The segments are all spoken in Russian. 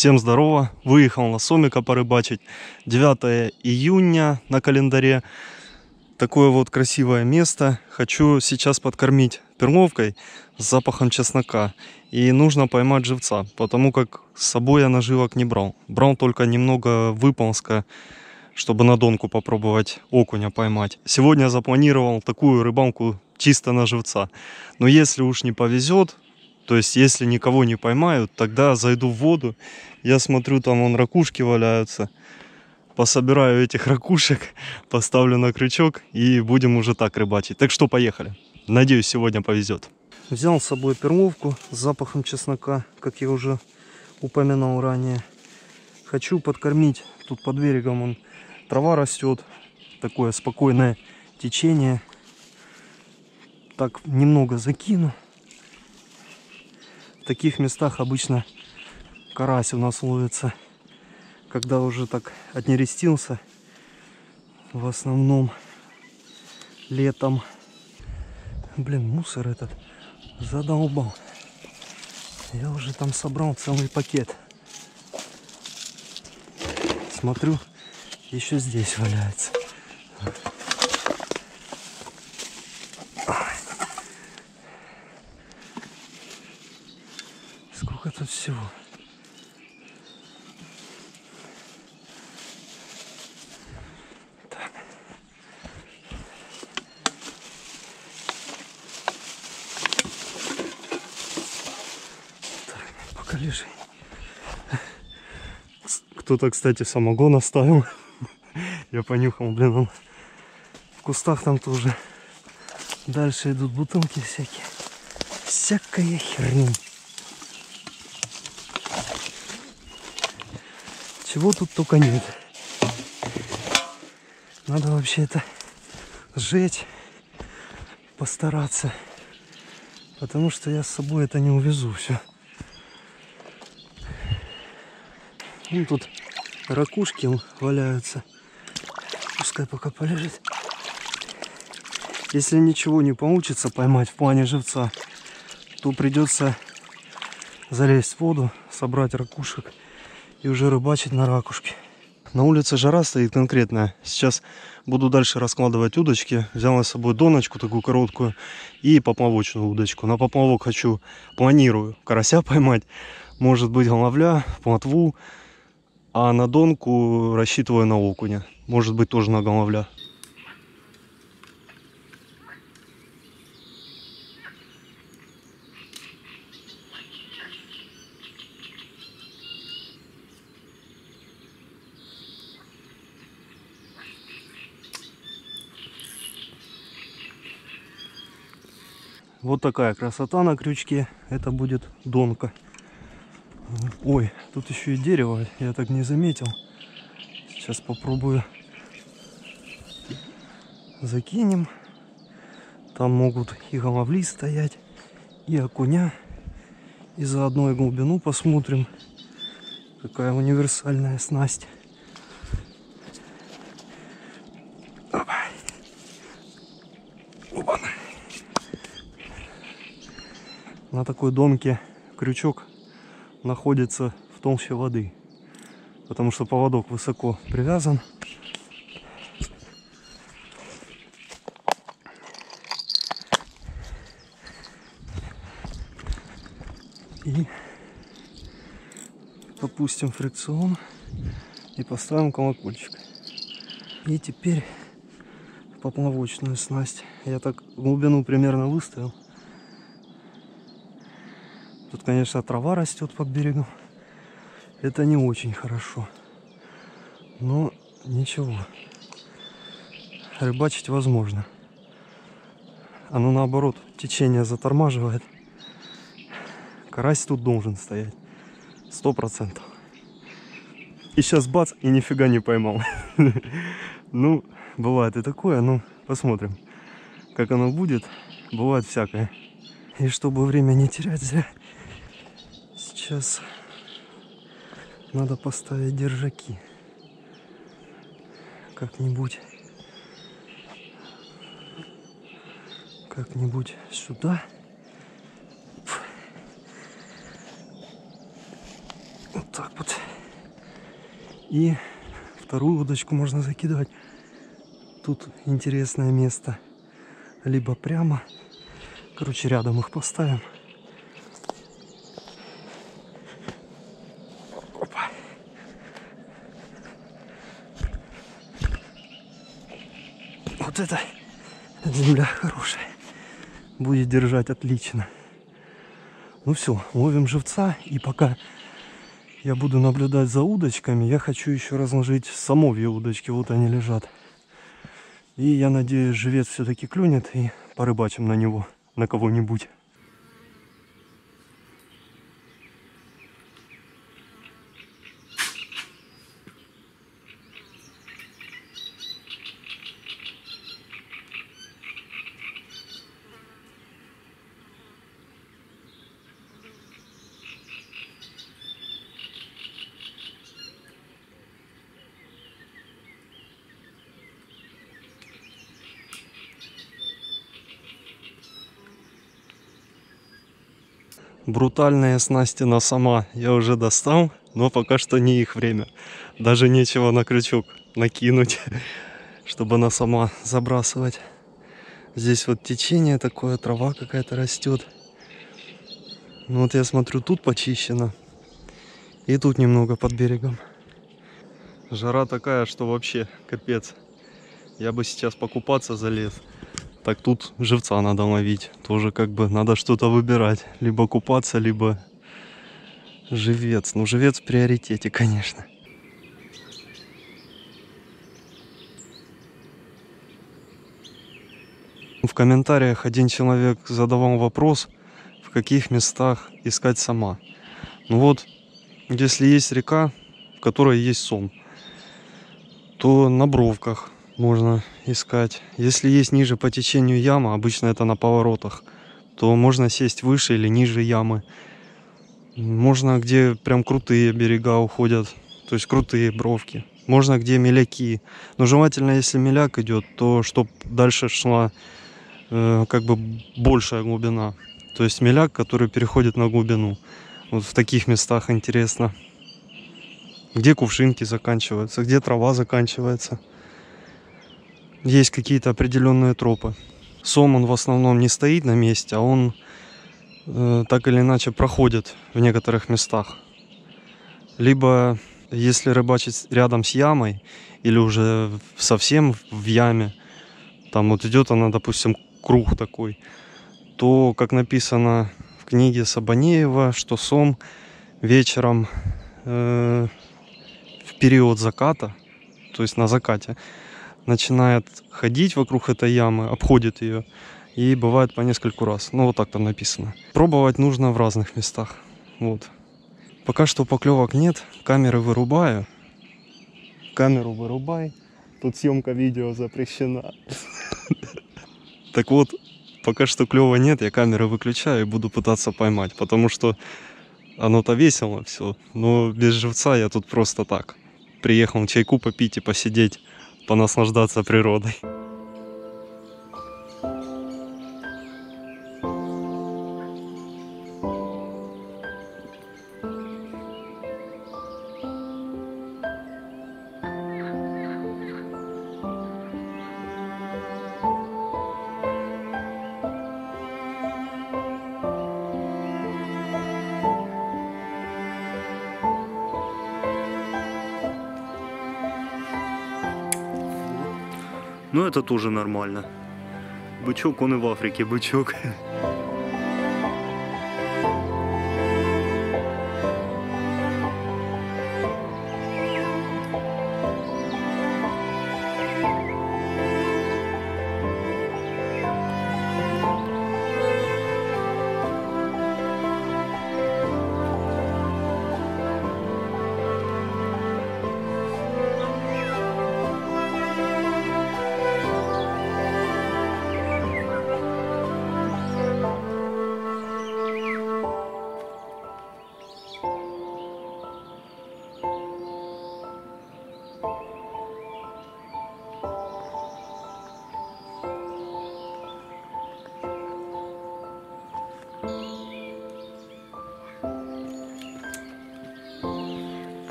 Всем здорово! Выехал на сомика порыбачить. 9 июня на календаре. Такое вот красивое место. Хочу сейчас подкормить перловкой с запахом чеснока. И нужно поймать живца, потому как с собой я наживок не брал. Брал только немного выползка, чтобы на донку попробовать окуня поймать. Сегодня запланировал такую рыбалку чисто на живца. Но если уж не повезет, то есть если никого не поймают, тогда зайду в воду. Я смотрю, там вон ракушки валяются. Пособираю этих ракушек, поставлю на крючок и будем уже так рыбачить. Так что поехали. Надеюсь, сегодня повезет. Взял с собой перловку с запахом чеснока, как я уже упоминал ранее. Хочу подкормить. Тут под берегом он трава растет. Такое спокойное течение. Так немного закину. В таких местах обычно карась у нас ловится, когда уже так отнерестился, в основном летом. Блин, мусор этот задолбал. Я уже там собрал целый пакет. Смотрю, еще здесь валяется. Сколько тут всего. Так. Так, пока лежи. Кто-то, кстати, самогон оставил. Я понюхал, блин, он в кустах там тоже. Дальше идут бутылки всякие. Всякая херня. Чего тут только нет. Надо вообще это сжечь, постараться. Потому что я с собой это не увезу все. Вон тут ракушки валяются. Пускай пока полежит. Если ничего не получится поймать в плане живца, то придется залезть в воду, собрать ракушек и уже рыбачить на ракушке. На улице жара стоит конкретная. Сейчас буду дальше раскладывать удочки. Взял с собой доночку такую короткую и поплавочную удочку. На поплавок планирую карася поймать. Может быть головля, плотву. А на донку рассчитываю на окуня. Может быть тоже на головля. Вот такая красота на крючке. Это будет донка. Ой, тут еще и дерево. Я так не заметил. Сейчас попробую. Закинем. Там могут и головли стоять, и окуня. И заодно и глубину посмотрим. Какая универсальная снасть. Опа. Опа. На такой донке крючок находится в толще воды, потому что поводок высоко привязан. И попустим фрикцион и поставим колокольчик. И теперь поплавочную снасть. Я так глубину примерно выставил. Тут, конечно, трава растет под берегом. Это не очень хорошо. Но ничего. Рыбачить возможно. Оно наоборот течение затормаживает. Карась тут должен стоять. 100%. И сейчас бац, и нифига не поймал. Ну, бывает и такое, но посмотрим, как оно будет. Бывает всякое. И чтобы время не терять зря, сейчас надо поставить держаки. Как-нибудь сюда. Вот так вот. И вторую удочку можно закидывать. Тут интересное место. Либо прямо. Короче, рядом их поставим. Опа. Вот это земля хорошая. Будет держать отлично. Ну все, ловим живца. И пока я буду наблюдать за удочками, я хочу еще разложить самовье удочки. Вот они лежат. И я надеюсь, живец все-таки клюнет и порыбачим на него, на кого-нибудь. Брутальная снастина сама я уже достал, но пока что не их время. Даже нечего на крючок накинуть, чтобы она сама забрасывать. Здесь вот течение такое, трава какая-то растет. Ну вот я смотрю, тут почищено. И тут немного под берегом. Жара такая, что вообще капец. Я бы сейчас покупаться залез. Так тут живца надо ловить. Тоже как бы надо что-то выбирать. Либо купаться, либо живец. Ну, живец в приоритете, конечно. В комментариях один человек задавал вопрос, в каких местах искать сама. Ну вот, если есть река, в которой есть сом, то на бровках можно искать. Если есть ниже по течению яма, обычно это на поворотах, то можно сесть выше или ниже ямы. Можно, где прям крутые берега уходят, то есть крутые бровки. Можно, где меляки. Но желательно, если меляк идет, то чтобы дальше шла как бы большая глубина. То есть меляк, который переходит на глубину. Вот в таких местах интересно. Где кувшинки заканчиваются, где трава заканчивается. Есть какие-то определенные тропы. Сом, он в основном не стоит на месте, а он так или иначе проходит в некоторых местах. Либо, если рыбачить рядом с ямой, или уже совсем в яме, там вот идет она, допустим, круг такой, то, как написано в книге Сабанеева, что сом вечером в период заката, то есть на закате, начинает ходить вокруг этой ямы, обходит ее, и бывает по нескольку раз. Ну, вот так там написано. Пробовать нужно в разных местах. Вот. Пока что поклевок нет, камеры вырубаю. Камеру вырубай. Тут съемка видео запрещена. Так вот, пока что клёва нет, я камеры выключаю и буду пытаться поймать, потому что оно-то весело все, но без живца я тут просто так. Приехал чайку попить и посидеть, понаслаждаться природой. Ну это тоже нормально. Бычок, он и в Африке бычок.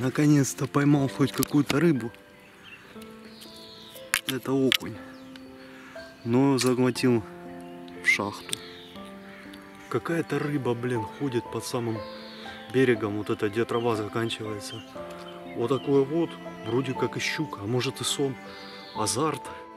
Наконец-то поймал хоть какую-то рыбу. Это окунь. Но заглотил в шахту. Какая-то рыба, блин, ходит под самым берегом. Вот это, где трава заканчивается. Вот такое вот. Вроде как и щука, а может и сом. Азарт.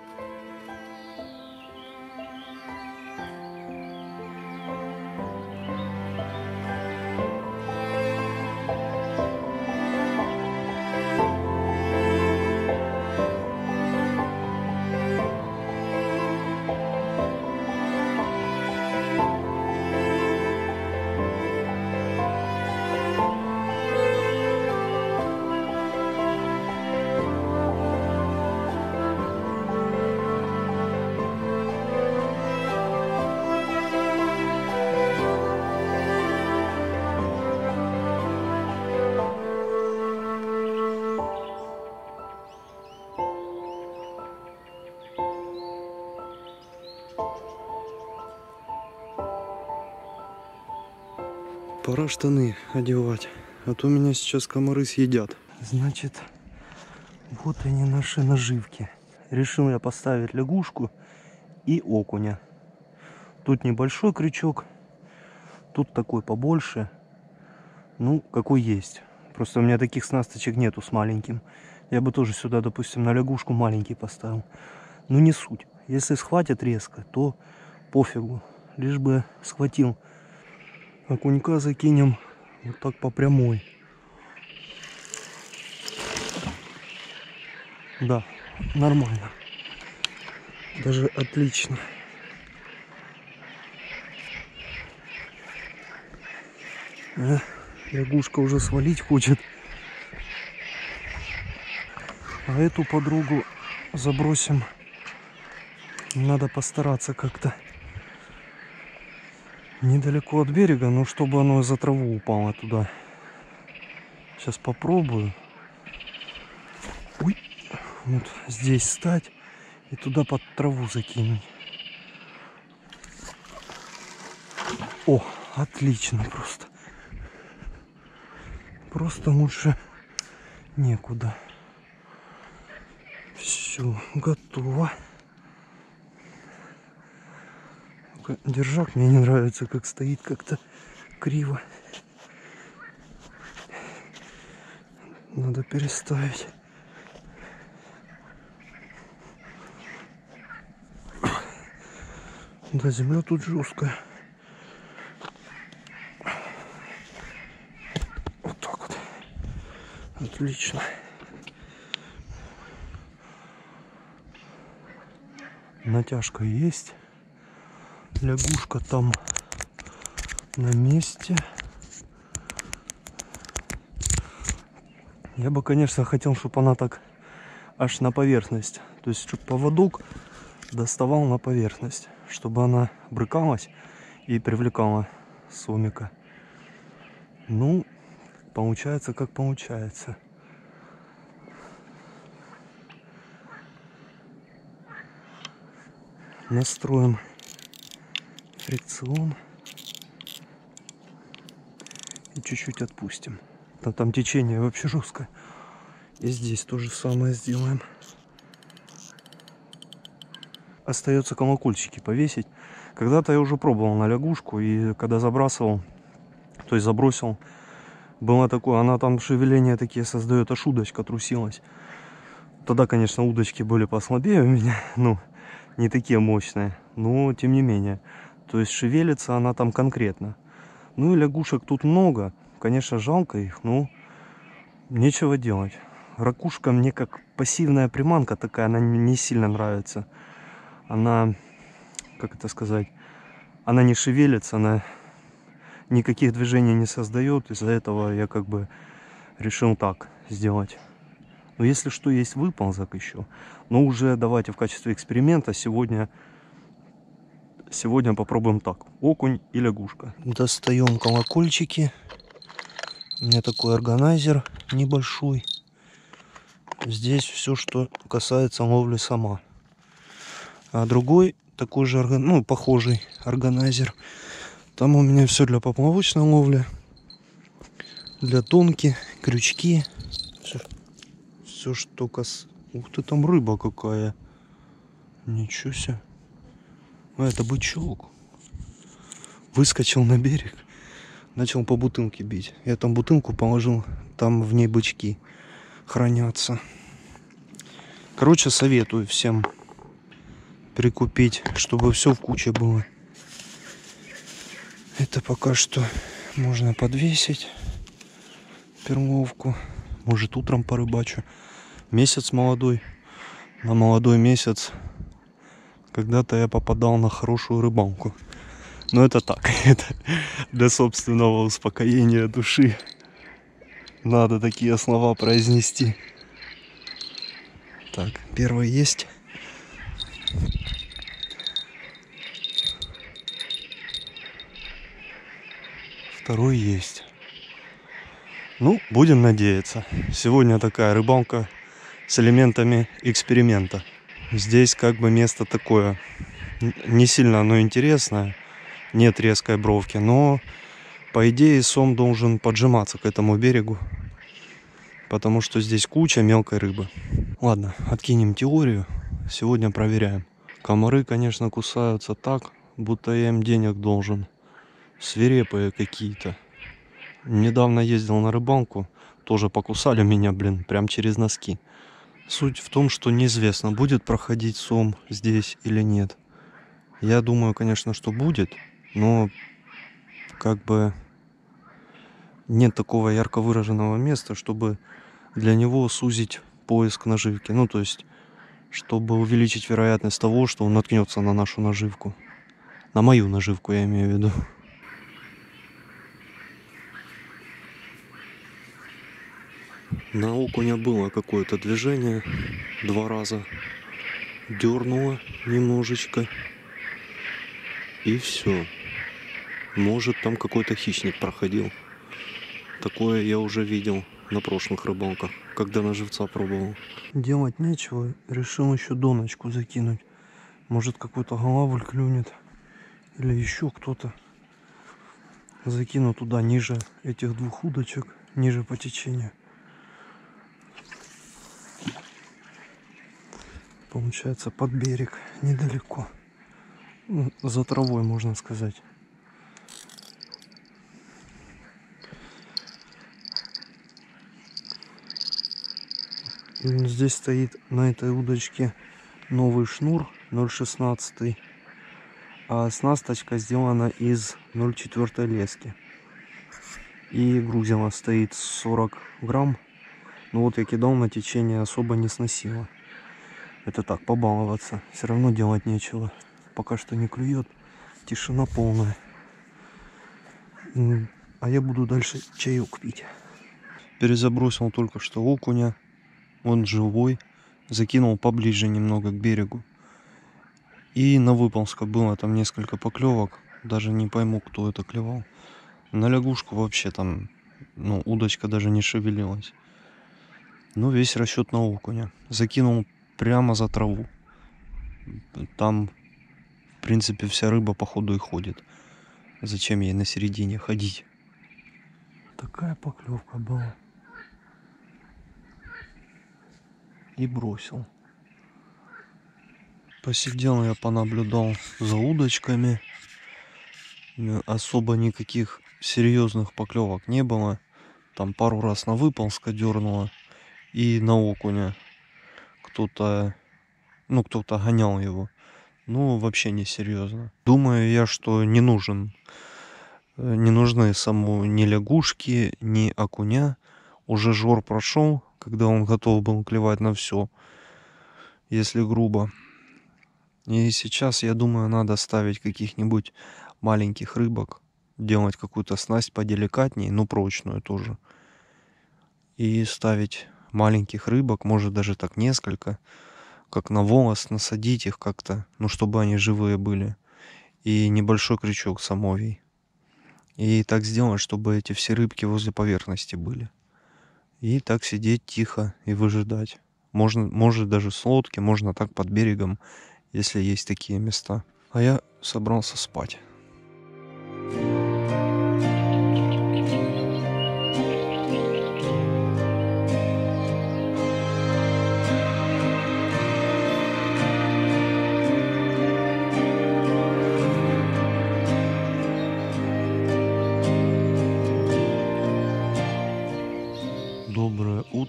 Пора штаны одевать, а то меня сейчас комары съедят. Значит, вот они наши наживки. Решил я поставить лягушку и окуня. Тут небольшой крючок, тут такой побольше. Ну, какой есть. Просто у меня таких снасточек нету с маленьким. Я бы тоже сюда, допустим, на лягушку маленький поставил. Но не суть. Если схватит резко, то пофигу. Лишь бы схватил. Окунька закинем вот так по прямой. Да, нормально. Даже отлично. Лягушка уже свалить хочет. А эту подругу забросим. Надо постараться как-то. Недалеко от берега, но чтобы оно за траву упало туда. Сейчас попробую. Ой, вот здесь встать и туда под траву закинуть. О, отлично просто. Просто лучше некуда. Все, готово. Держак мне не нравится, как стоит как-то криво. Надо переставить. Да, земля тут жесткая. Вот так вот. Отлично. Натяжка есть. Лягушка там на месте. Я бы, конечно, хотел, чтобы она так аж на поверхность. То есть, чтобы поводок доставал на поверхность. Чтобы она брыкалась и привлекала сомика. Ну, получается, как получается. Настроим фрикцион и чуть-чуть отпустим. Там течение вообще жесткое. И здесь то же самое сделаем. Остается колокольчики повесить. Когда-то я уже пробовал на лягушку, и когда забрасывал, то есть забросил, было такое, она там шевеления такие создает, аж удочка трусилась. Тогда, конечно, удочки были послабее у меня, ну, не такие мощные, но тем не менее. То есть шевелится она там конкретно. Ну и лягушек тут много. Конечно, жалко их, но нечего делать. Ракушка мне как пассивная приманка такая, она не сильно нравится. Она, как это сказать, она не шевелится, она никаких движений не создает. Из-за этого я как бы решил так сделать. Но если что, есть выползок еще. Но уже давайте в качестве эксперимента сегодня попробуем так. Окунь и лягушка. Достаем колокольчики. У меня такой органайзер небольшой. Здесь все, что касается ловли сама. А другой такой же, ну, похожий органайзер. Там у меня все для поплавочной ловли. Для тонки, крючки. все, что Ух ты, там рыба какая. Ничего себе. А, это бычок. Выскочил на берег. Начал по бутылке бить. Я там бутылку положил. Там в ней бычки хранятся. Короче, советую всем прикупить, чтобы все в куче было. Это пока что можно подвесить. Перловку. Может, утром порыбачу. Месяц молодой. На молодой месяц когда-то я попадал на хорошую рыбалку. Но это так. Это для собственного успокоения души. Надо такие слова произнести. Так, первый есть. Второй есть. Ну, будем надеяться. Сегодня такая рыбалка с элементами эксперимента. Здесь как бы место такое. Не сильно оно интересное. Нет резкой бровки. Но, по идее, сом должен поджиматься к этому берегу. Потому что здесь куча мелкой рыбы. Ладно, откинем теорию. Сегодня проверяем. Комары, конечно, кусаются так, будто я им денег должен. Свирепые какие-то. Недавно ездил на рыбалку. Тоже покусали меня, блин, прям через носки. Суть в том, что неизвестно, будет проходить сом здесь или нет. Я думаю, конечно, что будет, но как бы нет такого ярко выраженного места, чтобы для него сузить поиск наживки. Ну, то есть, чтобы увеличить вероятность того, что он наткнется на нашу наживку. На мою наживку, я имею в виду. На окуня было какое-то движение 2 раза. Дернуло немножечко. И все. Может, там какой-то хищник проходил. Такое я уже видел на прошлых рыбалках, когда на живца пробовал. Делать нечего, решил еще доночку закинуть. Может, какой-то голавль клюнет. Или еще кто-то. Закину туда ниже этих 2 удочек, ниже по течению. Получается, под берег, недалеко. Ну, за травой, можно сказать. Здесь стоит на этой удочке новый шнур 0,16, а снасточка сделана из 0,4 лески. И грузила стоит 40 грамм. Ну вот я кидал на течение, особо не сносило. Это так, побаловаться. Все равно делать нечего. Пока что не клюет. Тишина полная. А я буду дальше чаек пить. Перезабросил только что окуня. Он живой. Закинул поближе немного к берегу. И на выползка было там несколько поклевок. Даже не пойму, кто это клевал. На лягушку вообще там, ну, удочка даже не шевелилась. Ну, весь расчет на окуня. Закинул прямо за траву. Там, в принципе, вся рыба, походу, и ходит. Зачем ей на середине ходить? Такая поклевка была. И бросил. Посидел я, понаблюдал за удочками. Особо никаких серьезных поклевок не было. Там пару раз на выползка дернуло. И на окуня. Кто-то гонял его. Ну, вообще не серьезно. Думаю я, что не нужны саму ни лягушки, ни окуня. Уже жор прошел, когда он готов был клевать на все, если грубо. И сейчас, я думаю, надо ставить каких-нибудь маленьких рыбок, делать какую-то снасть поделикатнее, но прочную тоже. И ставить маленьких рыбок, может даже так несколько, как на волос, насадить их как-то, ну, чтобы они живые были. И небольшой крючок самовий. И так сделать, чтобы эти все рыбки возле поверхности были. И так сидеть тихо и выжидать. Может даже с лодки, можно так под берегом, если есть такие места. А я собрался спать.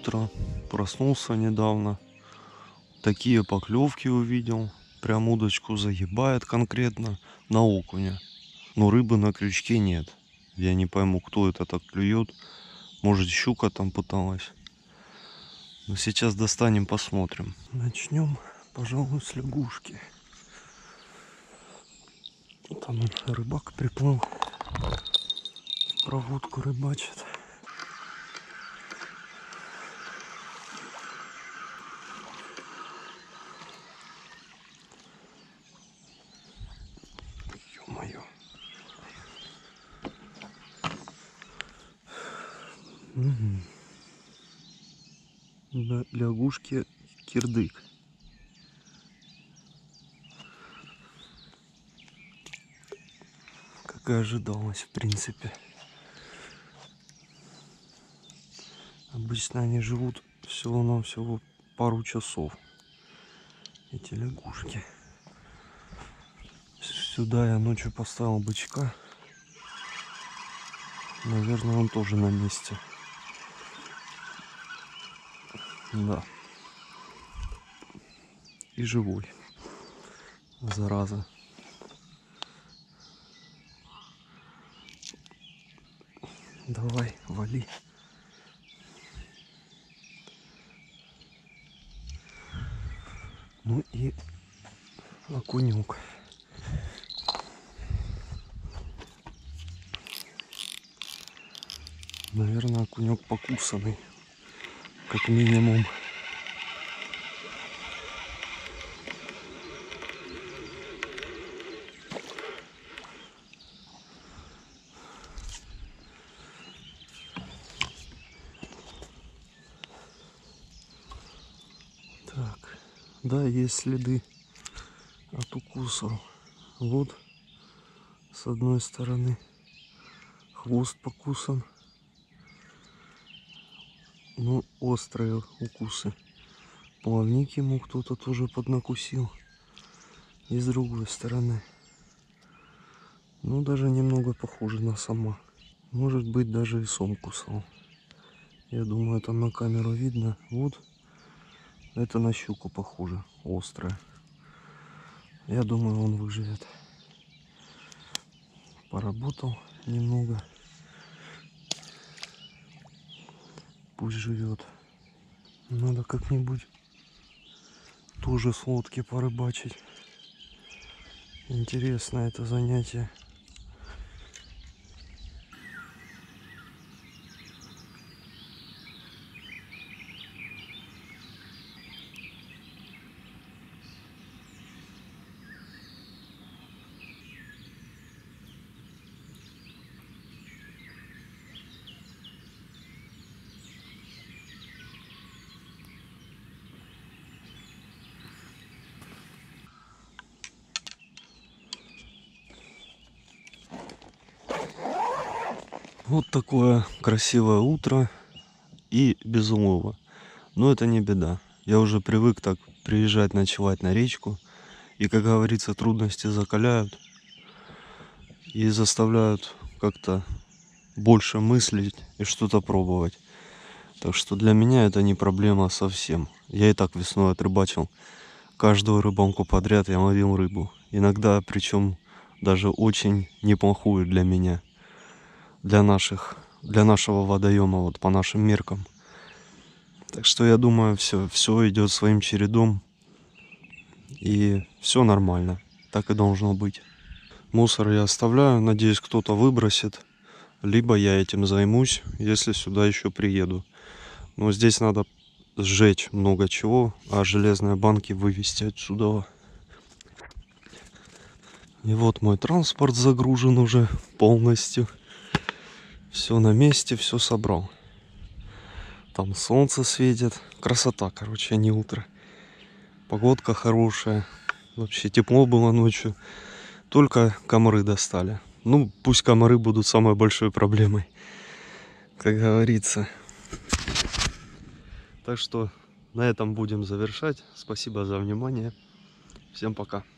утро. Проснулся недавно. Такие поклевки увидел. Прям удочку загибает конкретно на окуня. Но рыбы на крючке нет. Я не пойму, кто это так клюет. Может, щука там пыталась. Но сейчас достанем, посмотрим. Начнем, пожалуй, с лягушки. Там рыбак приплыл. Проводку рыбачит. Ё-моё. Угу. Лягушки кирдык. Как и ожидалось, в принципе. Обычно они живут всего-навсего пару часов. Эти лягушки. Сюда я ночью поставил бычка. Наверное, он тоже на месте. Да. И живой. Зараза. Давай, вали. Ну и окунек. Наверное, окунек покусанный. Как минимум. Так. Да, есть следы от укусов. Вот. С одной стороны хвост покусан. Ну, острые укусы. Плавник ему кто-то тоже поднакусил. И с другой стороны. Ну, даже немного похоже на сома. Может быть, даже и сом кусал. Я думаю, это на камеру видно. Вот. Это на щуку похоже. Острая. Я думаю, он выживет. Поработал немного. Пусть живет. Надо как-нибудь тоже с лодки порыбачить. Интересно это занятие. Вот такое красивое утро и без улова. Но это не беда. Я уже привык так приезжать, ночевать на речку. И, как говорится, трудности закаляют и заставляют как-то больше мыслить и что-то пробовать. Так что для меня это не проблема совсем. Я и так весной отрыбачил каждую рыбалку подряд, я ловил рыбу. Иногда, причем даже очень неплохую для меня. Для нашего водоема, вот по нашим меркам. Так что я думаю, все идет своим чередом. И все нормально. Так и должно быть. Мусор я оставляю. Надеюсь, кто-то выбросит. Либо я этим займусь, если сюда еще приеду. Но здесь надо сжечь много чего, а железные банки вывезти отсюда. И вот мой транспорт загружен уже полностью. Все на месте, все собрал. Там солнце светит. Красота, короче, а не утро. Погодка хорошая. Вообще тепло было ночью. Только комары достали. Ну, пусть комары будут самой большой проблемой. Как говорится. Так что на этом будем завершать. Спасибо за внимание. Всем пока.